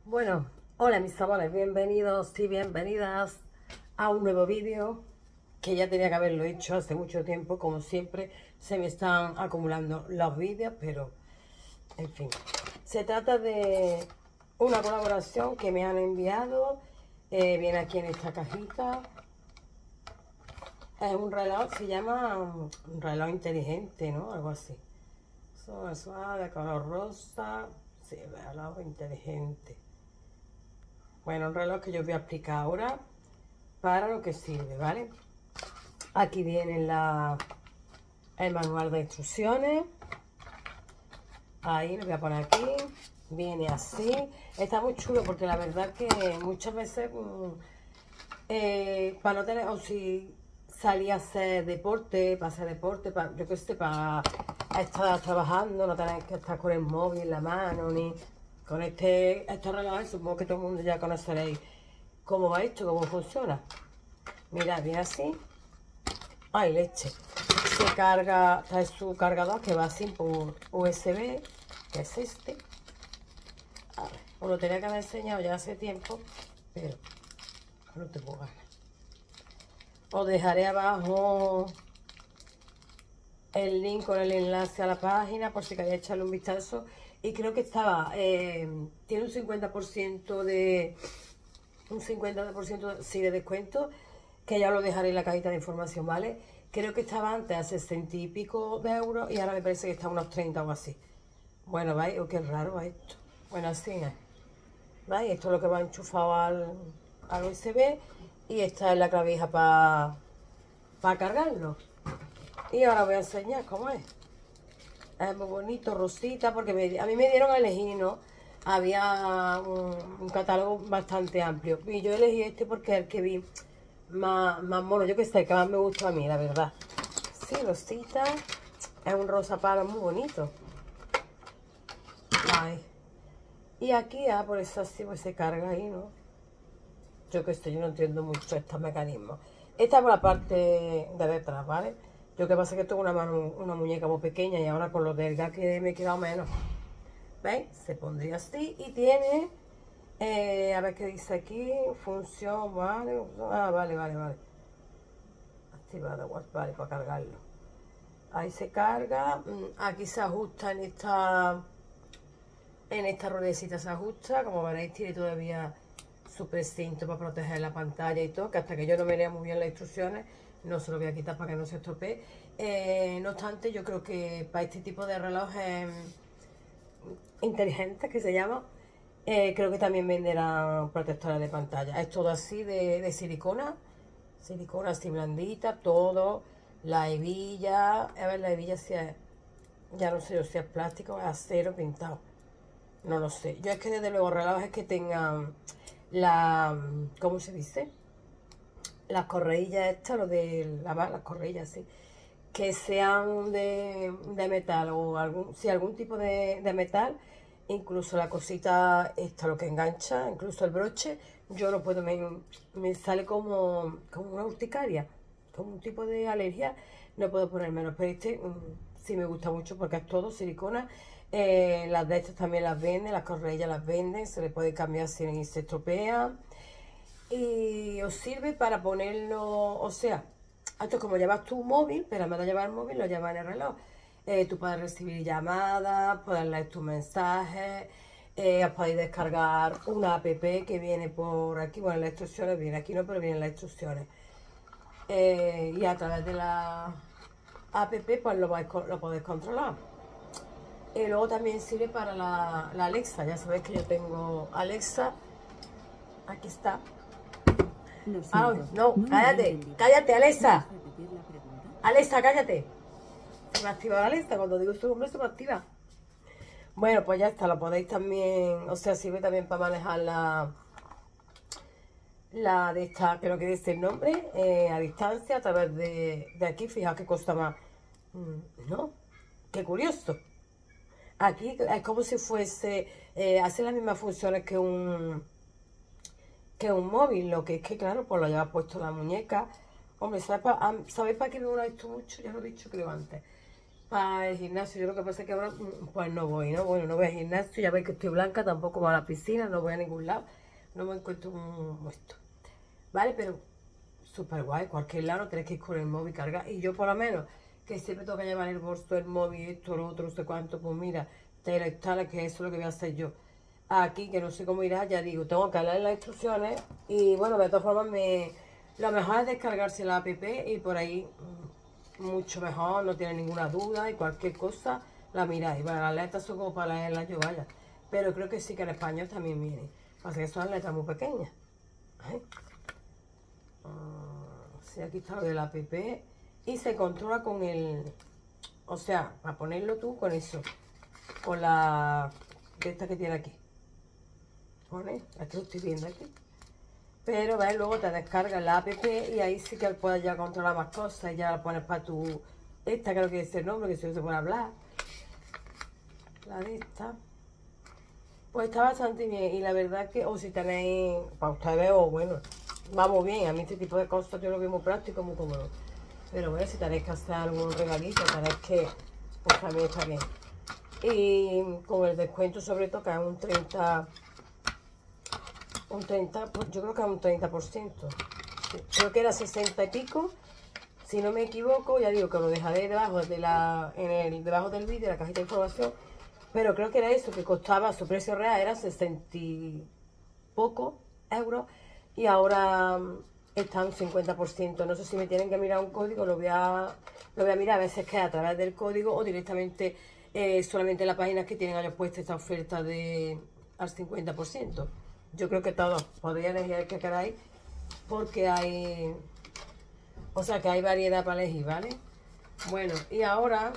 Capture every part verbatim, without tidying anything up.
Bueno, hola mis amores, bienvenidos y bienvenidas a un nuevo vídeo que ya tenía que haberlo hecho hace mucho tiempo. Como siempre se me están acumulando los vídeos, pero en fin, se trata de una colaboración que me han enviado. Eh, viene aquí en esta cajita. Es un reloj, se llama un reloj inteligente, ¿no? Algo así. Eso es de color rosa. Sí, reloj inteligente. Bueno, un reloj que yo os voy a explicar ahora para lo que sirve, ¿vale? Aquí viene la, el manual de instrucciones. Ahí lo voy a poner aquí. Viene así. Está muy chulo porque la verdad que muchas veces eh, para no tener, o si salía a hacer deporte, para hacer deporte, para, yo qué sé, para estar trabajando, no tener que estar con el móvil en la mano, ni con este, estos relojes. Supongo que todo el mundo ya conoceréis cómo va esto, cómo funciona. Mirad, viene así. Ay, leche. Se carga, trae su cargador que va así por U S B, que es este. A ver, os lo tenía que haber enseñado ya hace tiempo, pero no tengo ganas. Os dejaré abajo el link con el enlace a la página por si queréis echarle un vistazo. Y creo que estaba, eh, tiene un cincuenta por ciento de, un cincuenta por ciento sí, de descuento, que ya lo dejaré en la cajita de información, ¿vale? Creo que estaba antes a sesenta y pico de euros y ahora me parece que está a unos treinta o así. Bueno, ¿veis? Oh, qué raro va esto. Bueno, así es. ¿Veis? Esto es lo que va enchufado al, al U S B y esta es la clavija para pa cargarlo. Y ahora voy a enseñar cómo es. Es muy bonito, rosita, porque me, a mí me dieron a elegir, ¿no? Había un, un catálogo bastante amplio. Y yo elegí este porque es el que vi más, más mono. Yo que sé, que más me gusta a mí, la verdad. Sí, rosita. Es un rosa palo muy bonito. Ay. Y aquí, ah, por eso así pues se carga ahí, ¿no? Yo que sé, yo no entiendo mucho estos mecanismos. Esta es por la parte de detrás, ¿vale? Yo que pasa es que tengo una mano, una muñeca muy pequeña y ahora con lo delgada que me he quedado menos. ¿Veis? Se pondría así y tiene, eh, a ver qué dice aquí, función, vale, ah, vale, vale, vale. Activado, vale, para cargarlo. Ahí se carga, aquí se ajusta en esta, en esta ruedecita se ajusta, como veréis tiene todavía su precinto para proteger la pantalla y todo, que hasta que yo no me lea muy bien las instrucciones, no se lo voy a quitar para que no se estropee. Eh, no obstante, yo creo que para este tipo de relojes inteligentes, que se llama, eh, creo que también venderán protectores de pantalla. Es todo así de, de silicona, silicona así blandita, todo, la hebilla, a ver la hebilla si es, ya no sé yo si es plástico o es acero pintado, no lo sé. Yo es que desde luego relojes que tengan la, ¿cómo se dice? Las correillas estas, lo de lavar las correillas, sí, que sean de, de metal o algún, sí, algún tipo de, de metal, incluso la cosita esta, lo que engancha, incluso el broche, yo no puedo, me, me sale como, como una urticaria, como un tipo de alergia, no puedo ponérmelo, pero este um, sí me gusta mucho porque es todo silicona. Eh, las de estas también las venden, las correillas las venden, se le puede cambiar si se estropea. Y os sirve para ponerlo, o sea, esto es como llevas tu móvil, pero en vez de llevar el móvil lo llevas en el reloj. Eh, tú puedes recibir llamadas, puedes leer tus mensajes, eh, os podéis descargar una app que viene por aquí, bueno, las instrucciones viene aquí, no, pero vienen las instrucciones. Eh, y a través de la app pues lo, vais, lo podéis controlar. Y luego también sirve para la, la Alexa, ya sabéis que yo tengo Alexa, aquí está. Ah, no, no, cállate, cállate, Alexa. Alexa, cállate. Se me activa la Alexa, cuando digo su nombre se me activa. Bueno, pues ya está, lo podéis también, o sea, sirve también para manejar la, la de esta, creo que dice el nombre, eh, a distancia, a través de, de aquí. Fijaos qué cosa más, ¿no? Qué curioso. Aquí es como si fuese, eh, hace las mismas funciones que un... que un móvil, lo que es que claro, pues lo lleva puesto la muñeca. Hombre, ¿sabéis para ¿sabéis pa qué me mola esto mucho? Ya lo he dicho creo antes. para el gimnasio. Yo lo que pasa es que ahora pues no voy, ¿no? Bueno, no voy al gimnasio, ya veis que estoy blanca, tampoco voy a la piscina, no voy a ningún lado, no me encuentro un esto. ¿Vale? Pero súper guay, cualquier lado no tenés que ir con el móvil cargar. Y yo por lo menos, que siempre tengo que llevar el bolso, el móvil, esto, lo otro, no sé cuánto, pues mira, te lo instala, que eso es lo que voy a hacer yo. Aquí, que no sé cómo irá, ya digo, tengo que leer las instrucciones y bueno, de todas formas me... Lo mejor es descargarse la app y por ahí mucho mejor, no tiene ninguna duda y cualquier cosa la miráis. Bueno, las letras son como para leerlas yo, vaya. Pero creo que sí que en español también viene. Pasa que son letras muy pequeñas. ¿Eh? Uh, sí, aquí está lo de la app y se controla con el... O sea, para ponerlo tú con eso. Con la... de esta que tiene aquí. ¿Pone? Aquí lo estoy viendo aquí. Pero ves, luego te descargas la app y ahí sí que puedes ya controlar más cosas y ya la pones para tu... Esta creo que es el nombre, que si no se puede hablar. La de esta. Pues está bastante bien y la verdad que, o si tenéis, para ustedes, o bueno, vamos bien, a mí este tipo de cosas yo lo veo muy práctico, muy cómodo. Pero bueno, si tenéis que hacer algún regalito, tenéis que, pues también está bien. Y con el descuento sobre todo que es un treinta... Un treinta, pues yo creo que es un treinta por ciento. Creo que era sesenta y pico. Si no me equivoco, ya digo que lo dejaré debajo de la, en el, debajo del vídeo, la cajita de información. Pero creo que era eso, que costaba, su precio real era sesenta y poco euros. Y ahora está un cincuenta por ciento. No sé si me tienen que mirar un código, lo voy a, lo voy a mirar a veces que es a través del código o directamente eh, solamente en las páginas que tienen haya puesto esta oferta de al cincuenta por ciento. Yo creo que todos podéis elegir el que queráis porque hay, o sea que hay variedad para elegir, ¿vale? Bueno, y ahora,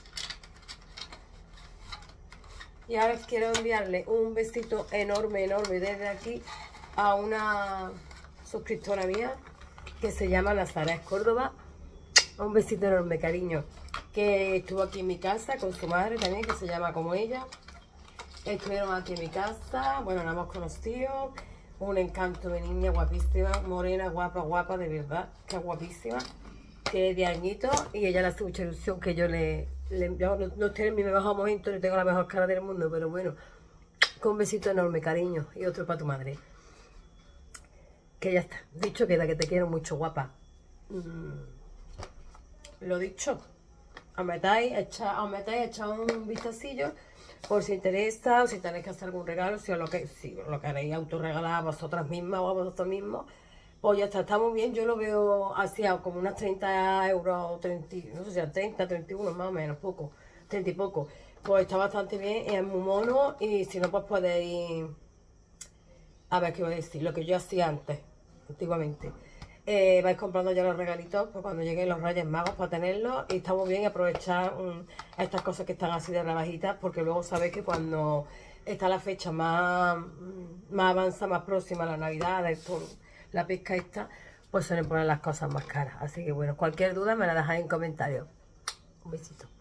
y ahora quiero enviarle un besito enorme, enorme desde aquí a una suscriptora mía que se llama Nazaret Córdoba. Un besito enorme, cariño, que estuvo aquí en mi casa con su madre también, que se llama como ella. Estuvieron aquí en mi casa, bueno, nos hemos conocido, un encanto de niña guapísima, morena, guapa, guapa, de verdad, que guapísima, tiene diez añitos y ella le hace mucha ilusión que yo le, le yo no, no estoy en mi mejor momento, no tengo la mejor cara del mundo, pero bueno, con un besito enorme, cariño, y otro para tu madre. Que ya está, dicho queda, que te quiero mucho, guapa. Mm, lo dicho, os metáis, echa, os metáis, echad un vistacillo por si interesa o si tenéis que hacer algún regalo, si os lo, que, si os lo queréis autorregalar a vosotras mismas o a vosotros mismos, pues ya está, está muy bien. Yo lo veo así como unas treinta euros, treinta, no sé si a treinta, treinta y uno más o menos, poco, treinta y poco. Pues está bastante bien, es muy mono y si no pues podéis, a ver qué voy a decir, lo que yo hacía antes, antiguamente. Eh, vais comprando ya los regalitos pues cuando lleguen los Reyes Magos para tenerlos y está muy bien aprovechar um, estas cosas que están así de rebajitas porque luego sabéis que cuando está la fecha más, más avanza, más próxima a la Navidad, esto, la pesca esta, pues suelen poner las cosas más caras. Así que bueno, cualquier duda me la dejáis en comentarios. Un besito.